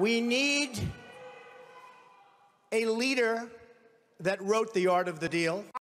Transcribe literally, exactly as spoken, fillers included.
We need a leader that wrote The Art of the Deal.